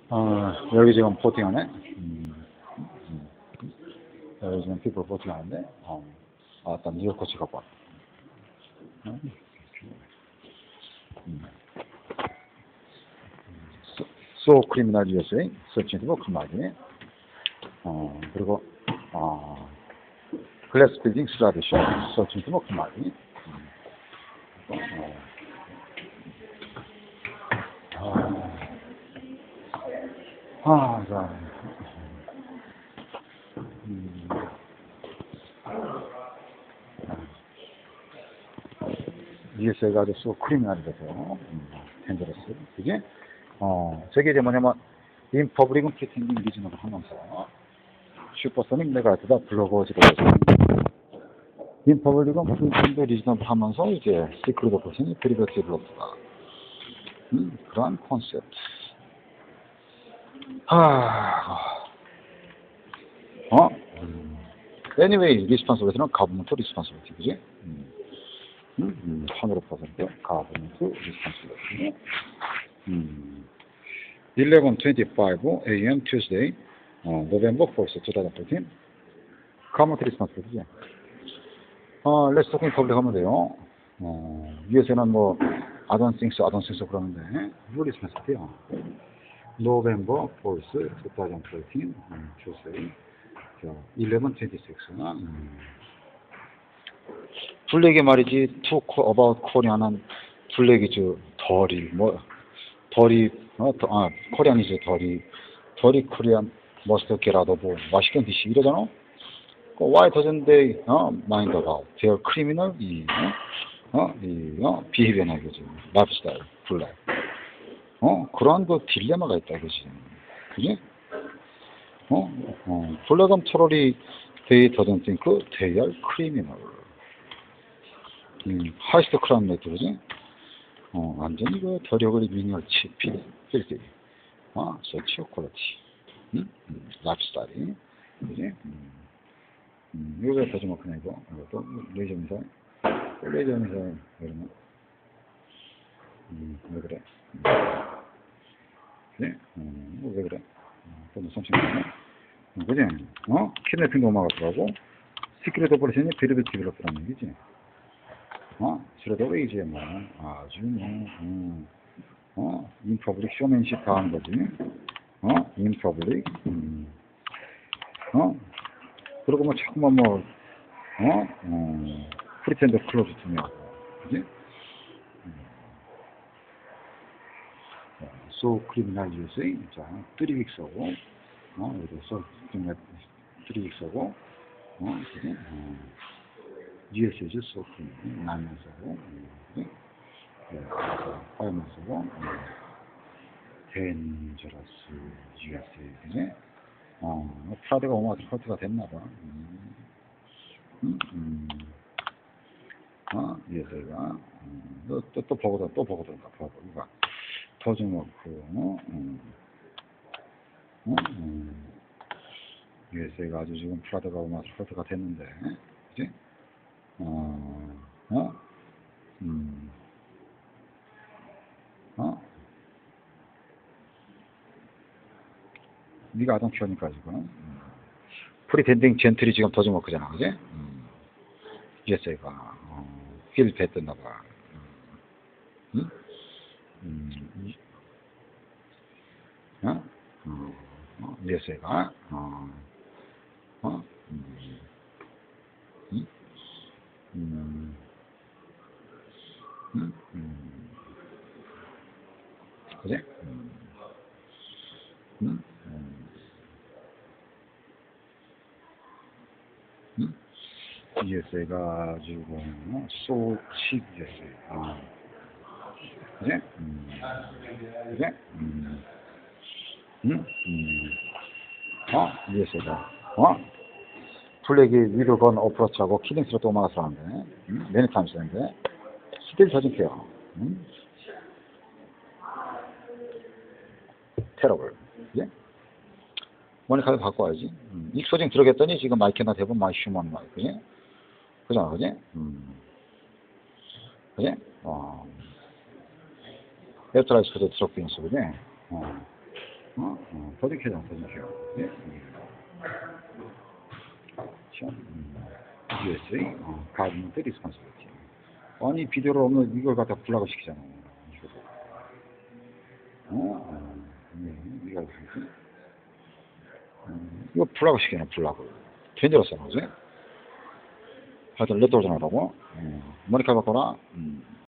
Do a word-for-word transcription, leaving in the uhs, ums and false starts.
어, 여기 지금 보팅하네. 음, 음. 여기 지금 피플 보팅하는데, 어, 아, 딱 뉴욕 코치 갖고 왔다. 어? 음. So, so criminal 유에스에이, searching for criminal. 어, 그리고, 어, glass building strategy, searching for criminal. 어, 아, 아, 자, 음, 유에스에이가 아주 so criminal이라서, 음, dangerous, 그지? 어, 저게 이제 뭐냐면, in public은 pretending reasonable 하면서, 슈퍼소닉 메가트다 블로거지로 인 퍼블릭은 pretending reasonable 하면서, 이제, 시크릿 오퍼션이 프리버티 블로그다. 음, 그러한 컨셉트. 하, 어? 음, anyway, responsibility는 government responsibility, 그지? 음, 음, 음, 백 퍼센트 government responsibility. 음, eleven twenty-five a.m. Tuesday, 어, November fourth, twenty fourteen. government responsibility. 어, let's talk in public 하면 돼요. 어, 유에스에는 뭐, I don't think so, I don't think so 그러는데, 룰이 스페시피요. November fourth, twenty fourteen, 음, Tuesday, eleven twenty-six는, 음, 블랙이 말이지, to about Korean은 블랙이죠, 덜이, 뭐, 덜이, 어, 더, 아, 코리안이죠, 덜이, 덜이 코리안, must get out of Washington 디씨 이러잖아? Why doesn't they, 어, mind about their criminal, 이, 어, 어, 이, 어, 비해변화, 그지, 라이프스타일, 블랙. 어, 그러한 그 딜레마가 있다, 그지? 그지? 어, 어, 블랙은 토럴이 they doesn't think they are criminal. 음, 하이스트 크라임 레이트, 그지? 어, 완전히 그 더력을 미니얼치, 필, 필티. 어, 소치오 퀄리티. 음, 음, 라이프스타일이. 그지? 음, 음, 이거 더 좀 그냥 이거. 이것도 레이저 미사일. 레이저 미사일, 이러면. 음, 왜 그래? 음, 그지? 음, 왜 그래? 음, 또 무슨 친구네? 그지? 어? 키드내핑도 막았더라고. 시크릿 오퍼레이션이 비리비티 빌렸더라는 얘기지. 어? 스레더 웨이지에 뭐, 아주 뭐, 음, 어? 인퍼블릭 쇼맨십 다 하는 거지. 어? 인퍼블릭, 음, 어? 그리고 뭐, 자꾸만 뭐, 어? 어, 프리텐더 클로즈 투명. 그지? 자, 소 크리미널 유에스에이, 자, 쓰리 윅스하고, 어, 여기서 쓰리 윅스하고, 어, 그지? 어, 유에스에이즈 소 크리미널, 나면서고, 그지? 파이면서고, 데인저러스 유에스에이, 그지? 어, 프라드가 오마드 컬트가 됐나봐. 음, 음, 음. 어, 유에스에이가, 음, 또, 또, 또 보고도, 또 보고도니까, 보고, 이거. 더즈워크, 어, 음, 어, 음. 유에스에이가 아주 지금 프라드가 오마드 컬트가 됐는데, 그지? 어, 어, 음, 어, 네가 아동 키우니까 지금. 음. 프리텐딩 젠틀이 지금 더즈워크잖아, 그지? 음. 유에스에이가, 어, 휠 뱉었나봐. 응? 음, 어? 어, 어, 유에스에이가, 어, 어, 음, 음, 음, 음, 음, 그래? 음, 음, 음, 음. 유에스에이가 지금, 어, 소치 유에스에이, 아, 그래? 음, 그래? 음, 음, 음, 어, 유에스에이가, 어? 블랙이 위로 건 어프로치하고 키링스로 또 막아서 하는데, 음? 매니 타임스 했는데, 스틸 터진게요. 음? 테러블. 예? 모니카도 바꿔야지. 음. 익소징 들어갔더니 지금 마이크나 대부분 마이 휴먼 마이크. 그지? 그잖아, 그지? 음. 그지? 어. 에어트라이스도 드롭빙스, 그지? 어. 어? 어, 더듬혀잖아, 더듬혀. 예? 음. 자, 음. 유에스에이, 어, 가브먼트 리스폰시빌리티. 아니, 비디오를 없는 이걸 갖다 불락을 시키잖아. 이거를. 어? 어, 음, 이거 무슨, 음, 이거 불락을 시키네, 불락을. 괜찮았어, 그지? 하여튼, 레토르전하라고. 음, 머리카락 바꿔라. 음.